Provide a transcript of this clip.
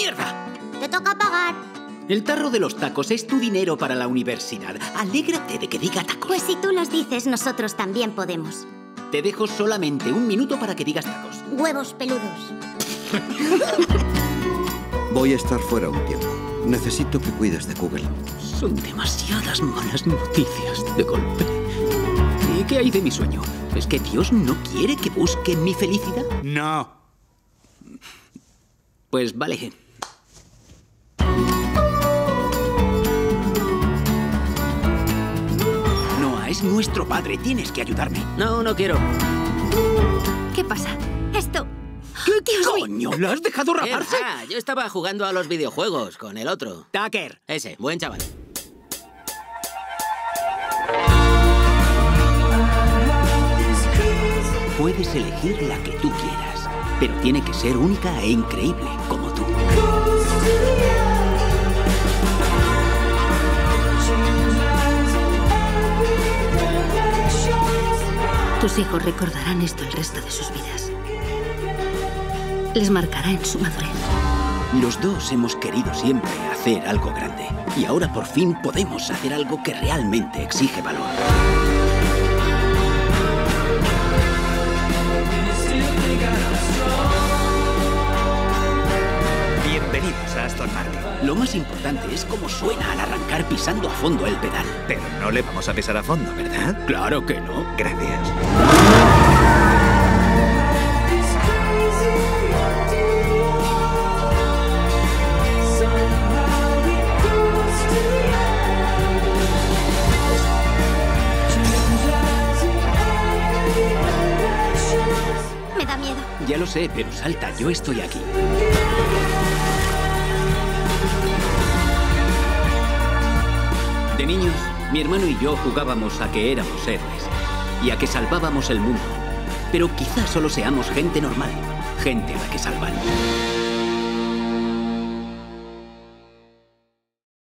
¡Mierda! Te toca pagar. El tarro de los tacos es tu dinero para la universidad. Alégrate de que diga tacos. Pues si tú nos dices, nosotros también podemos. Te dejo solamente un minuto para que digas tacos. Huevos peludos. Voy a estar fuera un tiempo. Necesito que cuides de Google. Son demasiadas malas noticias de golpe. ¿Y qué hay de mi sueño? ¿Es que Dios no quiere que busque mi felicidad? No. Pues vale. Noah es nuestro padre. Tienes que ayudarme. No, no quiero. ¿Qué pasa? Esto... ¿Qué coño? ¿Lo has dejado raparse? Yo estaba jugando a los videojuegos con el otro. Tucker. Ese, buen chaval. Puedes elegir la que tú quieras, pero tiene que ser única e increíble, como tú. Tus hijos recordarán esto el resto de sus vidas. Les marcará en su madurez. Los dos hemos querido siempre hacer algo grande. Y ahora por fin podemos hacer algo que realmente exige valor. Bienvenidos a Aston Martin. Lo más importante es cómo suena al arrancar pisando a fondo el pedal. Pero no le vamos a pisar a fondo, ¿verdad? Claro que no. Gracias. Me da miedo. Ya lo sé, pero salta, yo estoy aquí. De niños, mi hermano y yo jugábamos a que éramos héroes y a que salvábamos el mundo. Pero quizás solo seamos gente normal, gente a la que salvan.